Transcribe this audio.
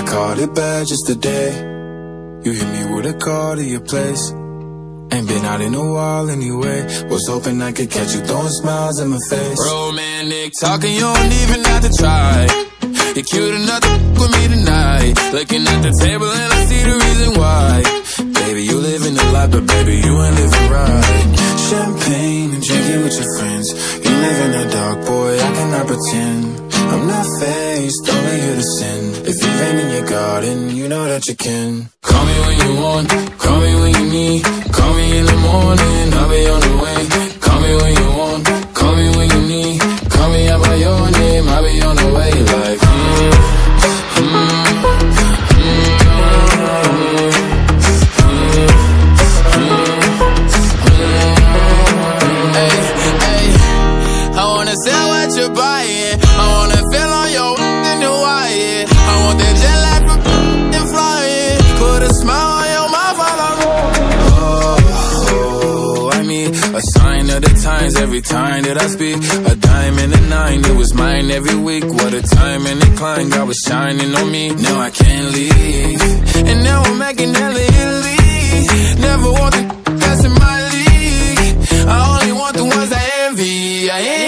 called it bad just today. You hit me with a call to your place. Ain't been out in a while anyway. Was hoping I could catch you throwing smiles in my face. Romantic talking, you don't even have to try. You're cute enough to with me tonight. Looking at the table and I see the reason why. Baby, you living the life, but baby, you ain't living right. Champagne and drinking with your friends. You live in the dark, boy, I cannot pretend. I'm not faced, only here to sin. If you rain in your garden, you know that you can. Call me when you want, call me when you need. Call me in the morning, I'll be on the way. Call me when you want, call me when you need. Call me out by your name, I'll be on the way. Like, I wanna sell what you're buying. I wanna feel on your in the wire. I want that jet lag from and flying. Put a smile on your mouth while I'm I mean, a sign of the times every time that I speak. A dime and a nine, it was mine every week. What a time and a climb, God was shining on me. Now I can't leave, and now I'm making hella Italy. Never want the that's in my league. I only want the ones I envy. I